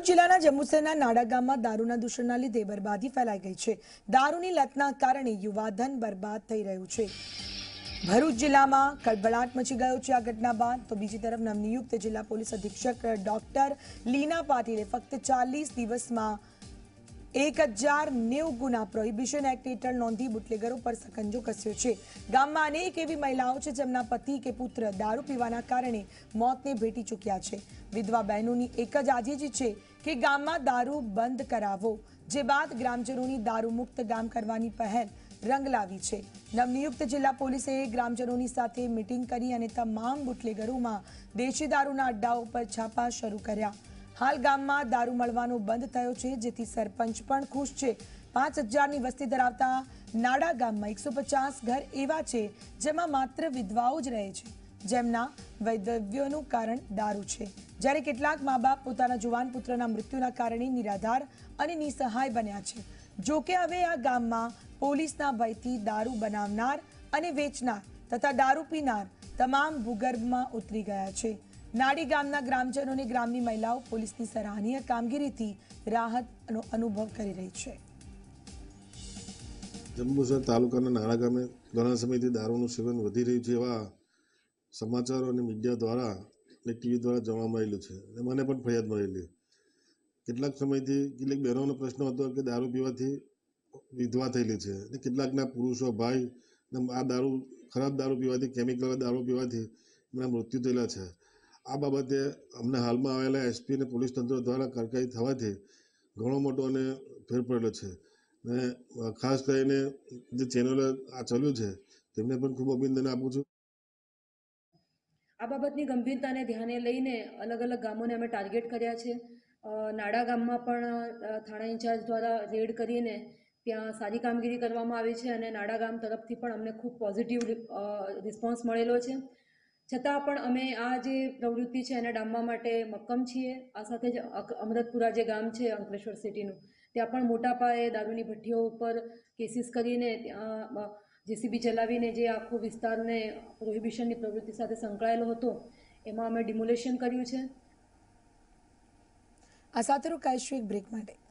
ભરૂચ જિલ્લાના જંબુસરના નાડા ગામમાં દારૂના દૂષણના લીધે બરબાદી ફેલાઈ ગઈ છે। દારૂની લતના કારણે યુવાધન બરબાદ થઈ રહ્યું છે। ભરૂચ જિલ્લામાં ખળભળાટ મચી ગયો છે આ ઘટના બાદ। તો બીજી તરફ નવનિયુક્ત જિલ્લા પોલીસ અધિક્ષક ડોક્ટર લીના પાટીલે ફક્ત 40 દિવસમાં 1090 ગુના પ્રોહિબિશન એક્ટ હેઠળ નોંધી બુટલેગરો પર સકંજો કસ્યો છે। ગામમાં અનેક એવી મહિલાઓ છે જેમના પતિ કે પુત્ર દારૂ પીવાના કારણે મોતને ભેટી ચૂક્યા છે। વિધવા બહેનોની એક જ આજીજી છે કે ગામમાં દારૂ બંધ કરાવો, જે બાદ ગ્રામજનોની દારૂ મુક્ત ગામ કરવાની પહેલ રંગ લાવી છે। નવનિયુક્ત જિલ્લા પોલીસે ગ્રામજનોની સાથે મીટિંગ કરી અને તમામ બુટલેગરોમાં દેશી દારૂના અડ્ડાઓ પર છાપા શરૂ કર્યા। હાલ ગામમાં દારૂ મળવાનો બંધ થયો છે, જેથી સરપંચ પણ ખુશ છે। 5000ની વસ્તી ધરાવતા નાડા ગામમાં 150 ઘર એવા છે જેમાં માત્ર વિધવાઓ જ રહે છે, જેમના વૈધવ્યનું કારણ દારૂ છે। જ્યારે કેટલાક મા બાપ પોતાના જુવાન પુત્રના મૃત્યુના કારણે નિરાધાર અને નિસહાય બન્યા છે। જોકે હવે આ ગામમાં પોલીસના ભયથી દારૂ બનાવનાર અને વેચનાર તથા દારૂ પીનાર તમામ ભૂગર્ભમાં ઉતરી ગયા છે। નાડી ગામના ગ્રામજનો અને ગ્રામની મહિલાઓ પોલીસની સરાહનીય કામગીરીથી રાહતનો અનુભવ કરી રહી છે। જંબુસર તાલુકાના નાડા ગામે ઘણા સમયથી દારૂનું સેવન વધી રહ્યું છે એવા સમાચારો અને મીડિયા દ્વારા અને ટીવી દ્વારા જાણવા મળેલું છે। મને પણ ફરિયાદ મળેલી। કેટલાક સમયથી કેટલીક બહેનોનો પ્રશ્ન હતો કે દારૂ પીવાથી વિધવા થયેલી છે અને કેટલાકના પુરુષો ભાઈ આ દારૂ ખરાબ દારૂ પીવાથી કેમિકલ દારૂ પીવાથી એમના મૃત્યુ થયેલા છે। આ બાબતે અમને હાલમાં આવેલા એસપી અને પોલીસ તંત્ર દ્વારા કાર્યવાહી થવાથી ઘણો મોટો અને ફેર પડેલો છે। ને ખાસ કરીને જે ચેનલો આ ચાલ્યું છે તેમને પણ ખૂબ અભિનંદન આપું છું। આ બાબતની ગંભીરતાને ધ્યાને લઈને અલગ અલગ ગામોને અમે ટાર્ગેટ કર્યા છે। નાડા ગામમાં પણ થાણા ઇન્ચાર્જ દ્વારા રેડ કરીને ત્યાં સારી કામગીરી કરવામાં આવી છે અને નાડા ગામ તરફથી પણ અમને ખૂબ પોઝિટિવ રિસ્પોન્સ મળેલો છે। છતાં પણ અમે આ જે પ્રવૃત્તિ છે એને ડામવા માટે મક્કમ છીએ। આ સાથે જ અમરતપુરા જે ગામ છે અંકલેશ્વર સિટીનું, ત્યાં પણ મોટા પાયે દારૂની ભઠ્ઠીઓ ઉપર કેસીસ કરીને ત્યાં જેસીબી ચલાવીને જે આખો વિસ્તારને પ્રોહિબિશનની પ્રવૃત્તિ સાથે સંકળાયેલો હતો એમાં અમે ડિમોલેશન કર્યું છે। આ સાથે રોકાઈશું એક બ્રેક માટે।